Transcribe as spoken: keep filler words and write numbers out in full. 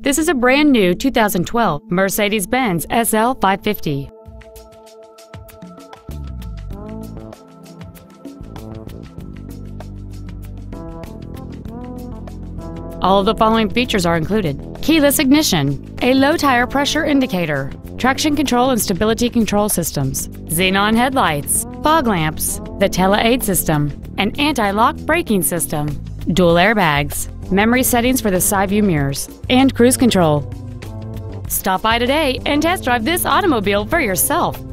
This is a brand new two thousand twelve Mercedes-Benz S L five fifty. All of the following features are included: keyless ignition, a low tire pressure indicator, traction control and stability control systems, xenon headlights, fog lamps, the tele-aid system, an anti-lock braking system, dual airbags, memory settings for the side view mirrors, and cruise control. Stop by today and test drive this automobile for yourself.